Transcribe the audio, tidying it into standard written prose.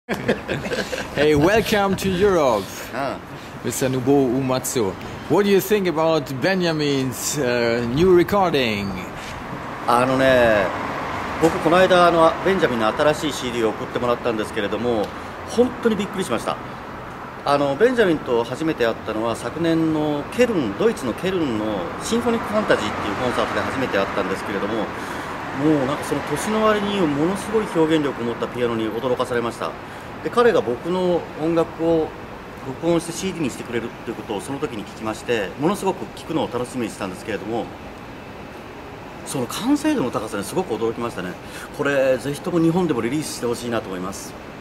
Hey, welcome to Europe, あ Mr. Nobuo Uematsu. What do you think about Benjamin's new recording? あのね、僕この間ベンジャミンの新しい CD を送ってもらったんですけれども、本当にびっくりしました。ベンジャミンと初めて会ったのは昨年のドイツのケルンのシンフォニックファンタジーっていうコンサートで初めて会ったんですけれども、もうなんかその年の割にものすごい表現力を持ったピアノに驚かされました。で、彼が僕の音楽を録音して CD にしてくれるっていうことをその時に聞きまして、ものすごく聴くのを楽しみにしたんですけれども、その完成度の高さにすごく驚きましたね。これぜひとも日本でもリリースしてほしいなと思います。